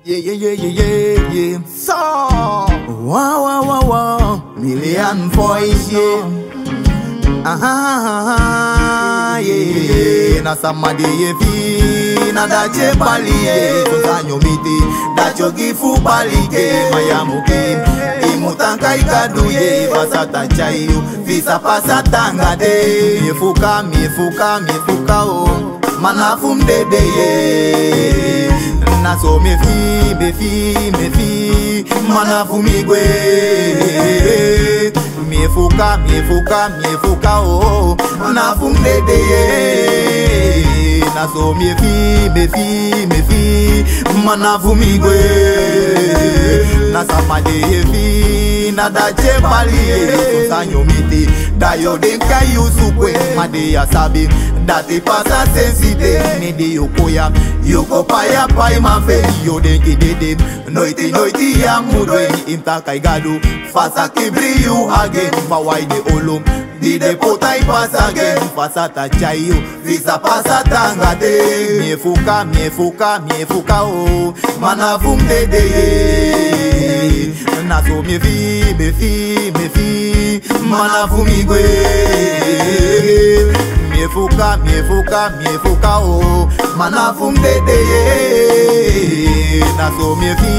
Yeah. So, wow, million voice, yeah. Na samadi yefi na dache bali ye tuzanyo miti dacho gifu bali ke mayamuki imutanka ikadu ye basata chayo visa pasatanga de mifuka o manafu mdede ye na so mefi manafu migwe mifuka o manafu mdede ye na so mefi manafu migwe na samade yefi na dache bali ye sanyo miti dayo denka yusukwe made ya sabi dati pasa sensite nidi yokoya yokopaya pai mafe yo denki dede noiti ya mudwe imtaka igadu fasa kibri you again fawai de olum dide potai pasa again fasa tachayo visa pasa tangate miefuka o manafu mdede na so mefi manafu migwe miefuka o manafu mdede na so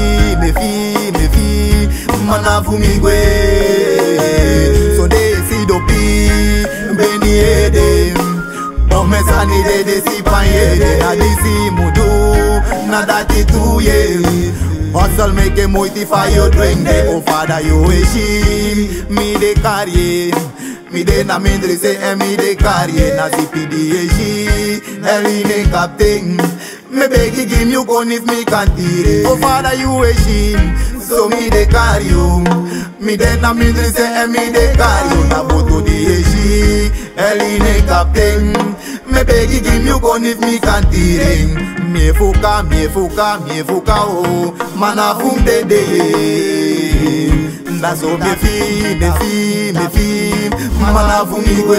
mefi manafu migwe so de sidopi beni ede omesani de si panyede na disi mudu na dati tuye hustle make a motivate your drink de oh father you wishi mi de carry mi de na mindre se mi de carry na CPDG eline captain me beg give you gun if me can't tire oh father you wishi so mi de carry you mi de na mindre se mi de carry na boto DG eline captain me beg give you gun if me can't tire miefuka o manafu mdede ndazo mefi manafu migwe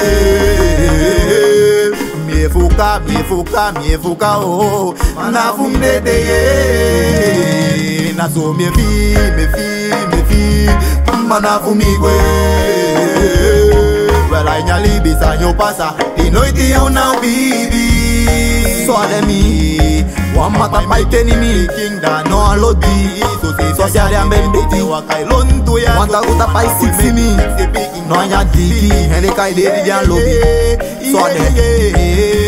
miefuka o manafu mdede ndazo mefi manafu migwe well I nyali bisanyo pasa inoiti you now baby so me one mata fight enemy king da no lobby so say social ambembeti wakai lonto ya wanta kuta pai 6 mi no ya digi hele kai de dia lobby so